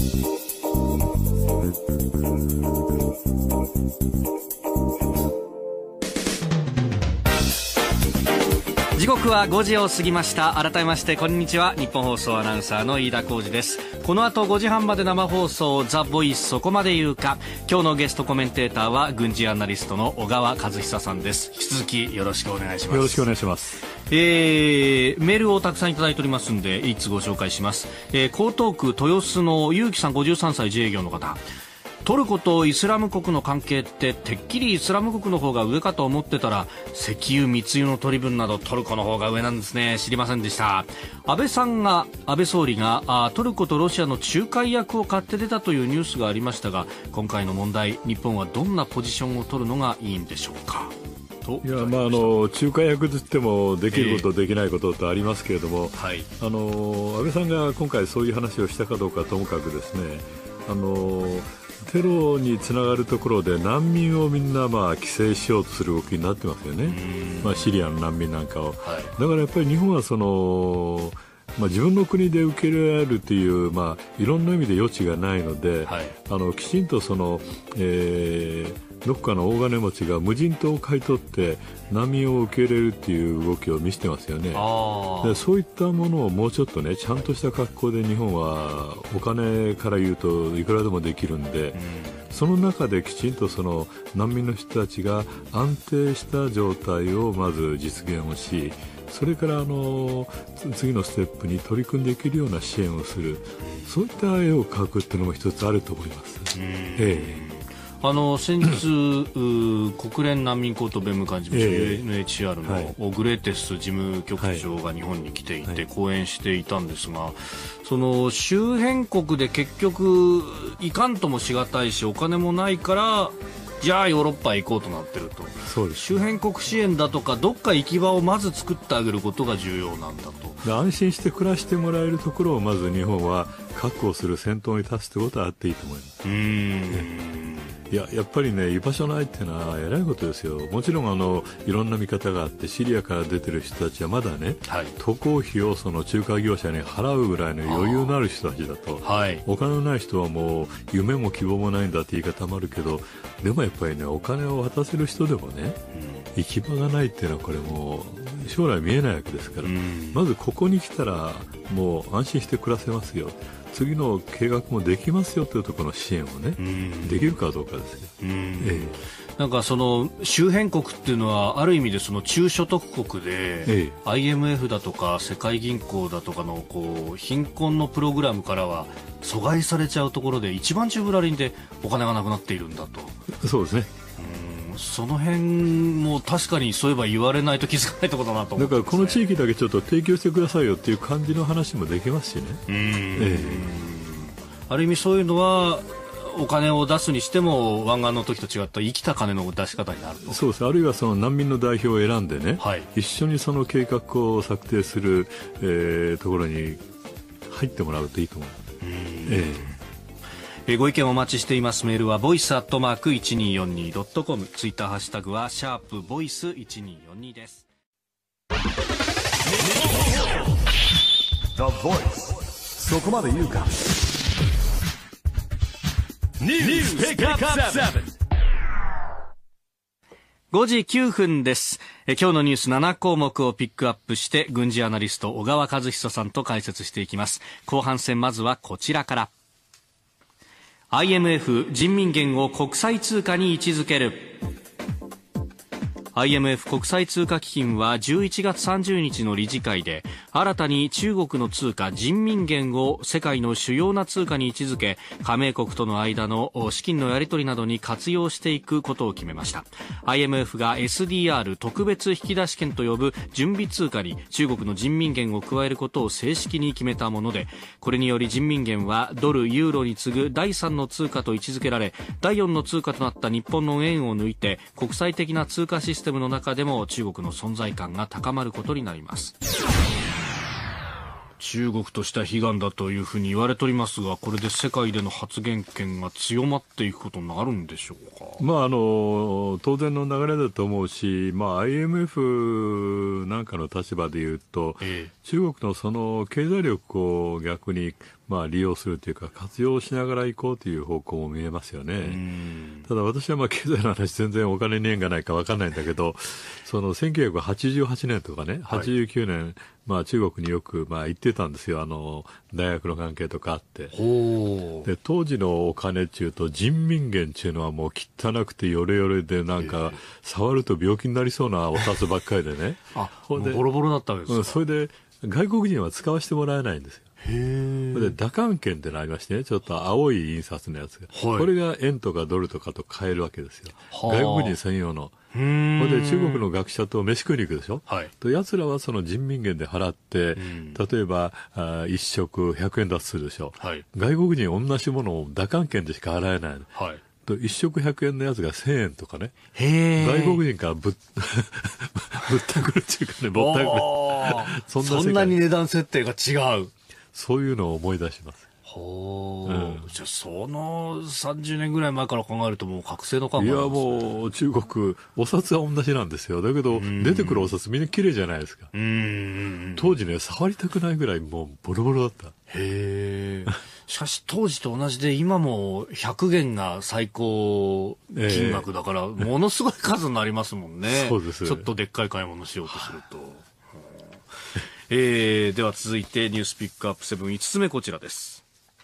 時刻は5時を過ぎました。改めましてこんにちは。日本放送アナウンサーの飯田浩司です。この後5時半まで生放送ザ・ボイスそこまで言うか。今日のゲストコメンテーターは軍事アナリストの小川和久さんです。引き続きよろしくお願いします。 よろしくお願いします。 メールをたくさんいただいておりますのでいつご紹介します。江東区豊洲の結城さん53歳自営業の方。トルコとイスラム国の関係っててっきりイスラム国の方が上かと思ってたら石油密輸の取り分などトルコの方が上なんですね。知りませんでした。安倍総理がトルコとロシアの仲介役を買って出たというニュースがありましたが、今回の問題日本はどんなポジションを取るのがいいんでしょうか。 いや仲介役といってもできること、できないこととありますけれども、安倍さんが今回そういう話をしたかどうかともかくですね、テロにつながるところで難民をみんな規制しようとする動きになってますよね。シリアの難民なんかを、だからやっぱり日本は自分の国で受け入れられるという、いろんな意味で余地がないので、きちんとどっかの大金持ちが無人島を買い取って難民を受け入れるっていう動きを見せてますよね。でそういったものをもうちょっとねちゃんとした格好で日本はお金から言うといくらでもできるんで、その中できちんとその難民の人たちが安定した状態をまず実現をし、それから次のステップに取り組んでいけるような支援をする、そういった絵を描くっていうのも一つあると思います。 先日国連難民高等弁務官事務所、UNHCR のグレーテス事務局長が日本に来ていて講演していたんですが、その周辺国で結局いかんともしがたいしお金もないからじゃあヨーロッパへ行こうとなっていると。 そうです。 周辺国支援だとかどっか行き場をまず作ってあげることが重要なんだと。 安心して暮らしてもらえるところをまず日本は確保する先頭に立つということはあっていいと思います。やっぱりね居場所ないっていうのは偉いことですよ。もちろんいろんな見方があって、シリアから出てる人たちはまだね、渡航費をその仲介業者に払うぐらいの余裕のある人たちだと、お金のない人はもう夢も希望もないんだって言い方もあるけど、でもやっぱりねお金を渡せる人でもね、行き場がないっていうのはこれもう将来見えないわけですから、まずここに来たらもう安心して暮らせますよ、次の計画もできますよというところの支援をね、できるかどうかですね。 なんかその周辺国っていうのはある意味でその中所得国で、IMF だとか世界銀行だとかのこう貧困のプログラムからは阻害されちゃうところで一番宙ぶらりんでお金がなくなっているんだと。 そうですね。 その辺も確かにそういえば言われないと気づかないところだなと思って、 だからこの地域だけちょっと提供してくださいよっていう感じの話もできますしね。 ある意味そういうのはお金を出すにしても湾岸の時と違った生きた金の出し方になると。 そうです。あるいはその難民の代表を選んでね、一緒にその計画を策定する、ところに入ってもらうといいと思います。 ご意見をお待ちしています。メールは voice@1242.com、 ツイッターハッシュタグは#voice1242 です。 The Voice、 そこまで言うか。 News Pick Up 7。 5時9分です。今日のニュース7項目をピックアップして軍事アナリスト小川和久さんと解説していきます。後半戦、まずはこちらから。 IMF 人民元を国際通貨に位置づける。 IMF 国際通貨基金は11月30日の理事会で新たに中国の通貨人民元を世界の主要な通貨に位置づけ、加盟国との間の資金のやり取りなどに活用していくことを決めました。 IMF が SDR 特別引き出し券と呼ぶ準備通貨に中国の人民元を加えることを正式に決めたもので、これにより人民元はドル、ユーロに次ぐ第3の通貨と位置づけられ、第4の通貨となった日本の円を抜いて国際的な通貨システムの中でも中国の存在感が高まることになります。中国としては悲願だというふうに言われておりますが、これで世界での発言権が強まっていくことになるんでしょうか。 当然の流れだと思うし、IMF なんかの立場でいうと、中国のその経済力を逆に利用するというか活用しながら行こうという方向も見えますよね。ただ私は経済の話全然お金に縁がないか分かんないんだけど、その1988年とかね、89年、中国によく行ってたんですよ。大学の関係とかあって。で当時のお金っていうと人民元っていうのはもう汚くてヨレヨレでなんか触ると病気になりそうなお札ばっかりでね。 ボロボロだったわけですか。 それで外国人は使わせてもらえないんですよ。で打漢券ってのありましてね、ちょっと青い印刷のやつが、これが円とかドルとかと買えるわけですよ。外国人専用の。それで中国の学者と飯食いに行くでしょ。と奴らはその人民元で払って、例えば一食100円だとするでしょ。外国人同じものを打漢券でしか払えない。一食100円のやつが1000円とかね。外国人からぶったくるっていうかね、ぼったくる。 そんなに値段設定が違う。 そういうのを思い出します。 じゃあその30年ぐらい前から考えるともう覚醒の考えなんですね。 いやもう中国お札は同じなんですよ。だけど出てくるお札みんな綺麗じゃないですか。当時ね触りたくないぐらいもうボロボロだった。 へーしかし当時と同じで今も100元が最高金額だからものすごい数になりますもんね。 そうです。 ちょっとでっかい買い物しようとすると。では続いてニュースピックアップ7、5つ目こちらです。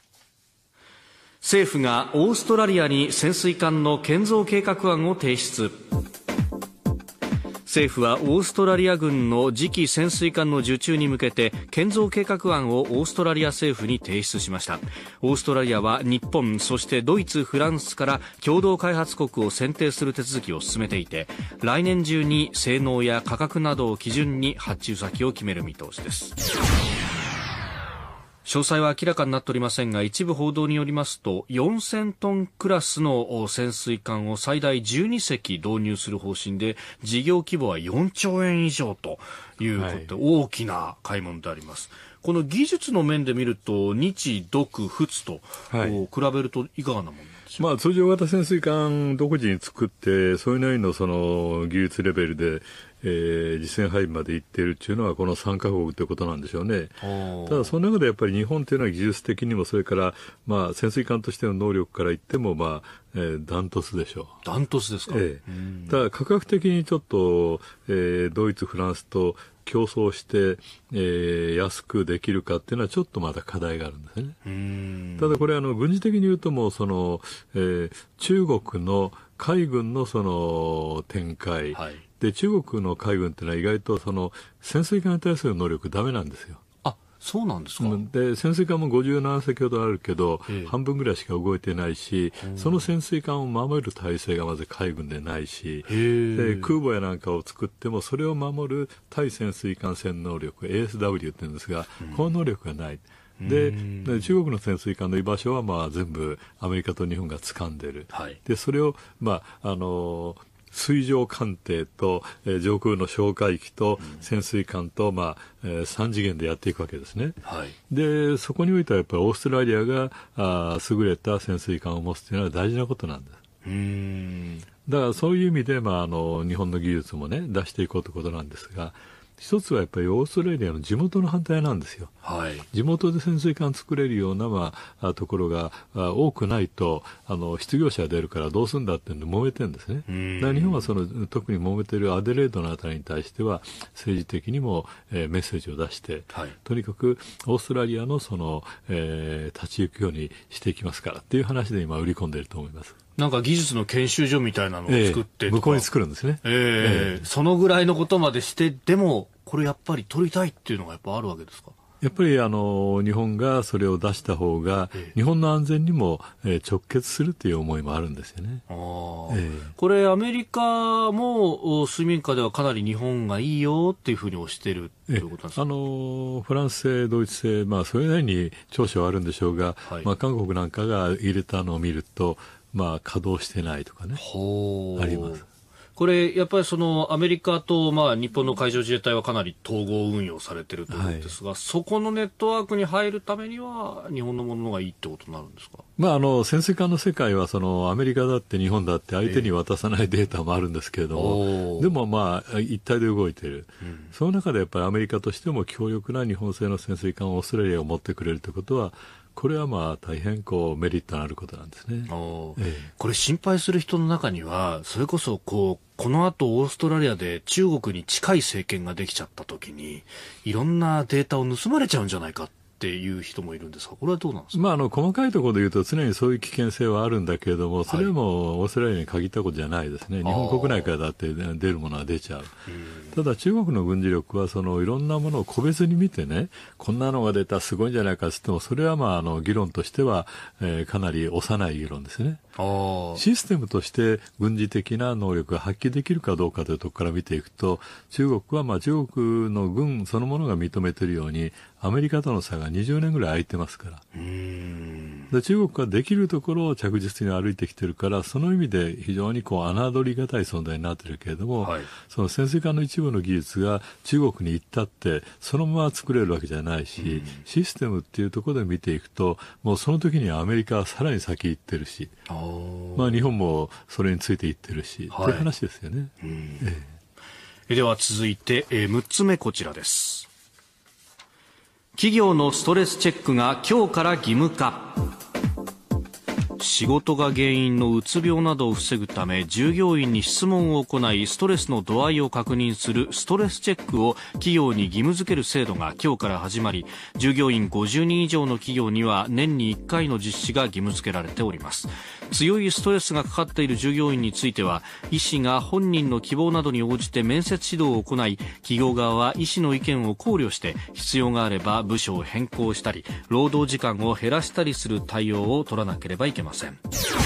政府がオーストラリアに潜水艦の建造計画案を提出。政府はオーストラリア軍の次期潜水艦の受注に向けて建造計画案をオーストラリア政府に提出しました。オーストラリアは日本、そしてドイツ、フランスから共同開発国を選定する手続きを進めていて、来年中に性能や価格などを基準に発注先を決める見通しです。詳細は明らかになっておりませんが、一部報道によりますと4000トンクラスの潜水艦を最大12隻導入する方針で、事業規模は4兆円以上ということで、大きな買い物であります。この技術の面で見ると日独仏と比べるといかがなものなんでしょうか。 通常型潜水艦独自に作ってそれなりのその技術レベルで実戦配備まで行っているっていうのはこの3カ国ということなんでしょうね。ただその中でやっぱり日本というのは技術的にもそれから潜水艦としての能力から言ってもダントツでしょう。 ダントツですか。 ただ価格的にちょっと、ドイツフランスと競争して、安くできるかっていうのはちょっとまだ課題があるんですね。ただこれ軍事的に言うともう中国の海軍のその展開、で中国の海軍っていうのは意外と潜水艦に対する能力ダメなんですよ。 あ、そうなんですか。 で潜水艦も57隻ほどあるけど、半分ぐらいしか動いてないし、その潜水艦を守る体制がまず海軍でないし、で空母やなんかを作ってもそれを守る対潜水艦戦能力 ASW って言うんですが、この能力がない。で中国の潜水艦の居場所は全部アメリカと日本が掴んでる。でそれを水上艦艇と、上空の哨戒機と潜水艦と、3次元でやっていくわけですね。でそこにおいてはやっぱりオーストラリアが優れた潜水艦を持つというのは大事なことなんです。だからそういう意味で、日本の技術もね出していこうということなんですが、一つはやっぱりオーストラリアの地元の反対なんですよ。地元で潜水艦作れるような、ところが多くないと失業者が出るからどうするんだっていうので揉めてるんですね。だから日本は特に揉めているアデレードのあたりに対しては政治的にも、メッセージを出して、とにかくオーストラリアの立ち行くようにしていきますからっていう話で今売り込んでいると思います。 なんか技術の研修所みたいなのを作ってとか、 向こうに作るんですね。 そのぐらいのことまでして、でもこれやっぱり取りたいっていうのがやっぱあるわけですか。 やっぱり日本がそれを出した方が、日本の安全にも、直結するという思いもあるんですよね。 これアメリカも水面下ではかなり日本がいいよっていうふうに推してるということなんですか。 フランス製、ドイツ製、それなりに長所はあるんでしょうが、韓国なんかが入れたのを見ると稼働してないとかね、あります。 これやっぱりアメリカと日本の海上自衛隊はかなり統合運用されているということですが、そこのネットワークに入るためには日本のものがいいってことになるんですか。 潜水艦の世界はアメリカだって日本だって相手に渡さないデータもあるんですけれども、でも一体で動いている、その中でやっぱりアメリカとしても強力な日本製の潜水艦をオーストラリアを持ってくれるということは、これは大変メリットのあることなんですね。 これ心配する人の中にはそれこそこの後オーストラリアで中国に近い政権ができちゃった時にいろんなデータを盗まれちゃうんじゃないかっていう人もいるんですが、これはどうなんですか。 細かいところで言うと常にそういう危険性はあるんだけれども、それはもうオーストラリアに限ったことじゃないですね。日本国内からだって出るものは出ちゃう。ただ中国の軍事力はいろんなものを個別に見てね、こんなのが出たらすごいんじゃないかと言っても、それは議論としては、かなり幼い議論ですね。システムとして軍事的な能力が発揮できるかどうかというところから見ていくと、中国は中国の軍そのものが認めているようにアメリカとの差が20年ぐらい空いてますから。 で中国ができるところを着実に歩いてきてるから、その意味で非常に侮りがたい存在になってるけれども、その潜水艦の一部の技術が中国に行ったってそのまま作れるわけじゃないし、システムっていうところで見ていくと、もうその時にはアメリカはさらに先行ってるし、日本もそれについて行ってるし、っていう話ですよね。 では続いて、6つ目こちらです。企業のストレスチェックが今日から義務化。仕事が原因のうつ病などを防ぐため、従業員に質問を行いストレスの度合いを確認するストレスチェックを企業に義務付ける制度が今日から始まり、従業員50人以上の企業には年に1回の実施が義務付けられております。強いストレスがかかっている従業員については、医師が本人の希望などに応じて面接指導を行い、企業側は医師の意見を考慮して必要があれば部署を変更したり労働時間を減らしたりする対応を取らなければいけません。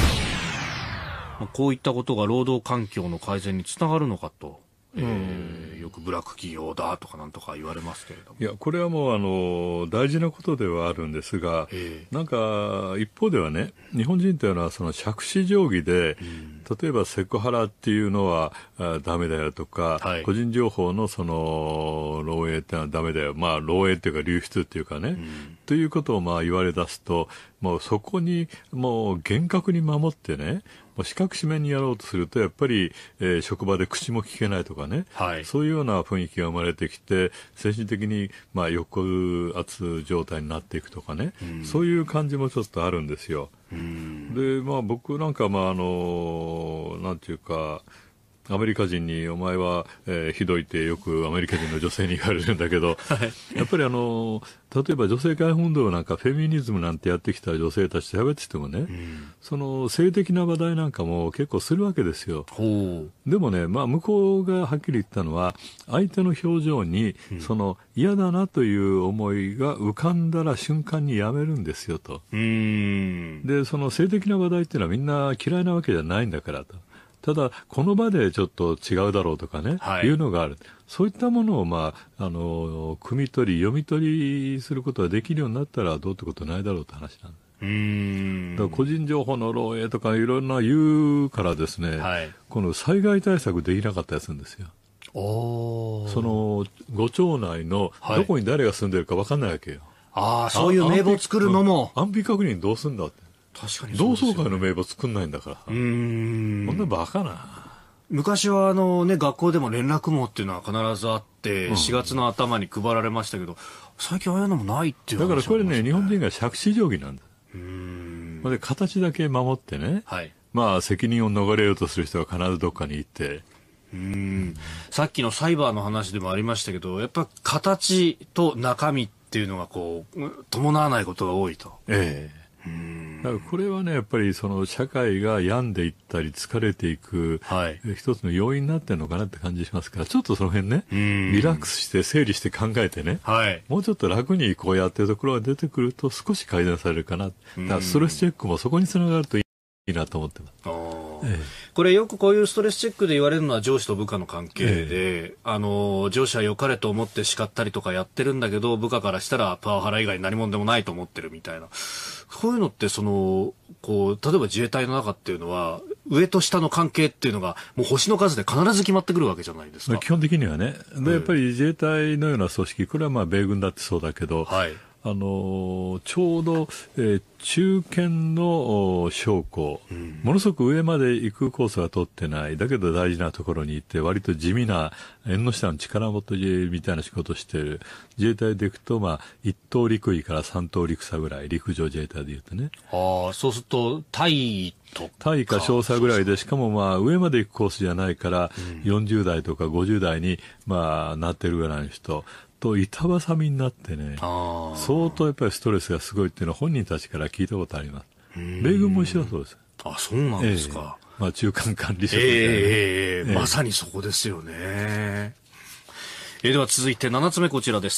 こういったことが労働環境の改善につながるのかと、よくブラック企業だとかなんとか言われますけれども、 いやこれはもう大事なことではあるんですが、なんか一方ではね、日本人というのはその杓子定規で、例えばセクハラっていうのはダメだよとか、個人情報のその漏洩っていうのはダメだよ、漏洩っていうか流出っていうかね、ということを言われ出すと、もうそこにもう厳格に守ってね、もう四角締めにやろうとするとやっぱり、職場で口も聞けないとかね、そういうような雰囲気が生まれてきて、精神的に抑圧状態になっていくとかね、そういう感じもちょっとあるんですよ。で僕なんかなんていうか、アメリカ人にお前は、ひどいってよくアメリカ人の女性に言われるんだけど、やっぱり例えば女性解放運動なんかフェミニズムなんてやってきた女性たちと喋っててもね、その性的な話題なんかも結構するわけですよ。でもね、向こうがはっきり言ったのは、相手の表情にその嫌だなという思いが浮かんだら瞬間にやめるんですよと。でその性的な話題っていうのはみんな嫌いなわけじゃないんだからと。ただこの場でちょっと違うだろうとかね、いうのがある。そういったものを汲み取り読み取りすることができるようになったらどうってことないだろうって話なんだ。だから個人情報の漏洩とかいろんな言うからですね、この災害対策できなかったりするんですよ。そのご町内のどこに誰が住んでるか分かんないわけよ。 そういう名簿を作るのも安否確認どうすんだって。 確かに同窓会の名簿作んないんだから。こんなバカな。 昔は学校でも連絡網っていうのは必ずあって、4月の頭に配られましたけど、最近ああいうのもないっていう話、 だからこれね、日本人が杓子定規なんだ。で形だけ守ってね、責任を逃れようとする人が必ずどっかに行って。 さっきのサイバーの話でもありましたけど、やっぱ形と中身っていうのがこう伴わないことが多いと。 だからこれはね、やっぱりその社会が病んでいったり疲れていく、一つの要因になってるのかなって感じしますから、ちょっとその辺ね、リラックスして整理して考えてね、もうちょっと楽にこうやってるところが出てくると少し改善されるかな。だからストレスチェックもそこにつながるといいなと思ってます。 これよくこういうストレスチェックで言われるのは上司と部下の関係で、上司は良かれと思って叱ったりとかやってるんだけど、部下からしたらパワハラ以外何もでもないと思ってるみたいな。こういうのって例えば自衛隊の中っていうのは上と下の関係っていうのがもう星の数で必ず決まってくるわけじゃないですか。 基本的にはね。でやっぱり自衛隊のような組織、これは米軍だってそうだけど、ちょうど、中堅の将校、ものすごく上まで行くコースは取ってない、だけど大事なところに行って割と地味な縁の下の力持ちみたいな仕事をしている。自衛隊で行くと一等陸尉から三等陸佐ぐらい、陸上自衛隊で言うとね。 そうすると大か少佐ぐらいで、しかも上まで行くコースじゃないから、40代とか50代になってるぐらいの人と板挟みになってね、相当やっぱりストレスがすごいっていうのは本人たちから聞いたことあります。米軍も一緒だそうです。 そうなんですか。 中間管理職みたいな、 まさにそこですよね。では続いて7つ目こちらです。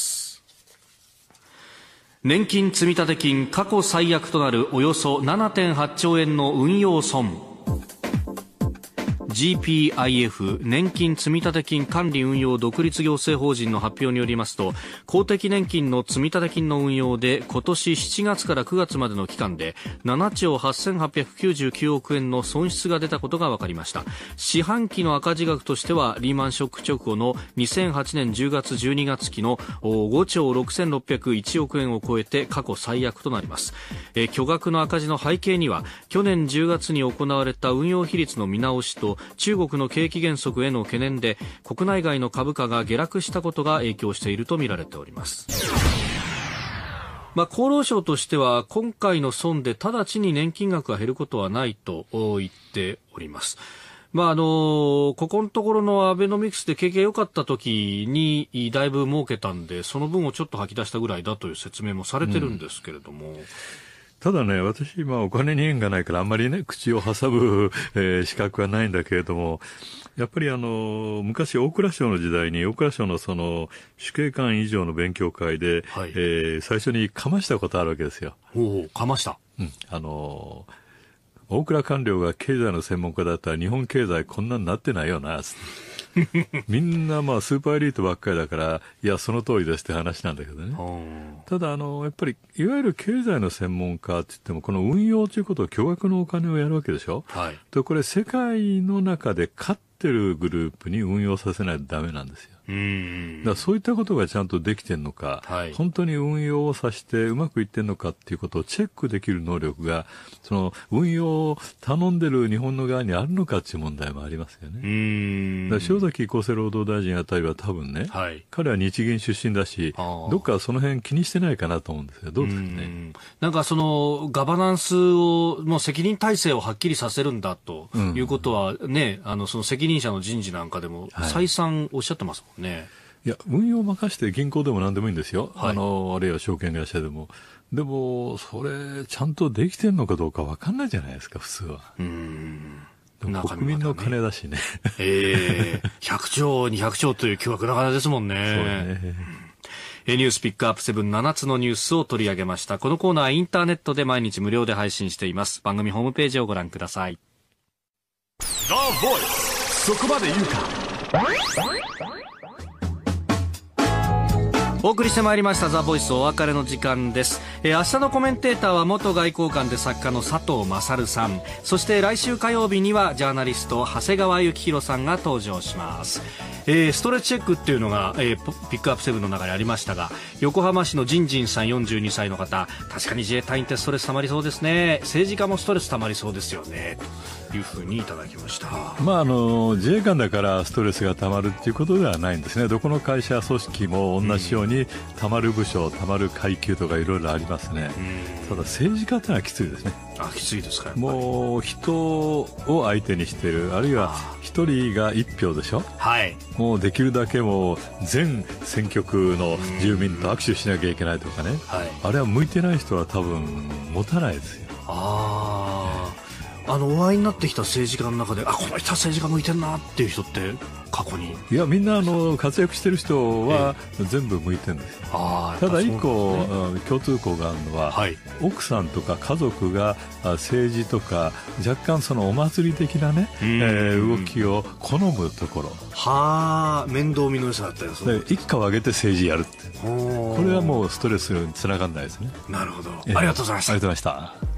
年金積立金過去最悪となるおよそ 7.8 兆円の運用損。 GPIF 年金積立金管理運用独立行政法人の発表によりますと、公的年金の積立金の運用で今年7月から9月までの期間で7兆8899億円の損失が出たことが分かりました。四半期の赤字額としてはリーマンショック直後の2008年10月12月期の5兆6601億円を超えて過去最悪となります。巨額の赤字の背景には去年10月に行われた運用比率の見直しと中国の景気減速への懸念で国内外の株価が下落したことが影響しているとみられております。厚労省としては今回の損で直ちに年金額が減ることはないと言っております。ここのところのアベノミクスで景気が良かった時にだいぶ儲けたんで、その分をちょっと吐き出したぐらいだという説明もされてるんですけれども、 ただね、私お金に縁がないからあんまりね口を挟む、資格はないんだけれども、やっぱり昔大蔵省の時代に大蔵省のその主計官以上の勉強会で、はい、最初にかましたことあるわけですよ。 かました。 大蔵官僚が経済の専門家だったら日本経済こんなになってないよなみんなスーパーエリートばっかりだから、いやその通りですって話なんだけどね。ただやっぱりいわゆる経済の専門家って言ってもこの運用ということを巨額のお金をやるわけでしょ、はい、とこれ世界の中で勝ってるグループに運用させないとダメなんですよ。だからそういったことがちゃんとできてるのか、はい、本当に運用をさせてうまくいってるのかっていうことをチェックできる能力がその運用を頼んでる日本の側にあるのかっていう問題もありますよね。だから塩崎厚生労働大臣あたりは多分ね、はい、彼は日銀出身だしどっかその辺気にしてないかなと思うんですよ。どうですかね。 なんかそのガバナンスをの責任体制をはっきりさせるんだということはね、その責任者の人事なんかでも再三おっしゃってますもんね。 いや運用を任せて銀行でも何でもいいんですよ、はい、あるいは証券会社でも。でもそれちゃんとできてるのかどうか分かんないじゃないですか普通は。でも国民の金だしね 100兆200兆という巨額な金ですもんね。そうね。ニュースピックアップ7つのニュースを取り上げました。このコーナーはインターネットで毎日無料で配信しています。番組ホームページをご覧ください。 The Voice そこまで言うか。 お送りしてまいりましたザ・ボイスお別れの時間です。明日のコメンテーターは元外交官で作家の佐藤勝さん、そして来週火曜日にはジャーナリスト長谷川幸宏さんが登場します。ストレッチチェックっていうのが、ピックアップ7の中にありましたが、横浜市のジンジンさん42歳の方、確かに自衛隊員ってストレス溜まりそうですね、政治家もストレス溜まりそうですよねというふうにいただきました。 自衛官だからストレスが溜まるっていうことではないんですね。どこの会社組織も同じように溜まる部署、溜まる階級とかいろいろありますね。ただ政治家ってのはきついですね。 きついですか。 もう人を相手にしている、あるいは一人が一票でしょ、はい、もうできるだけもう全選挙区の住民と握手しなきゃいけないとかね、はい、あれは向いてない人は多分持たないですよ。 お会いになってきた政治家の中でこの人は政治家向いてるなっていう人って過去に。 いやみんな活躍してる人は全部向いてるんですよ。ただ一個、共通項があるのは、はい、奥さんとか家族が政治とか若干そのお祭り的なね、動きを好むところ。 面倒見の良さだったりする。 一家を挙げて政治やるって、これはもうストレスにつながらないですね。 なるほど、ありがとうございました。 ありがとうございました。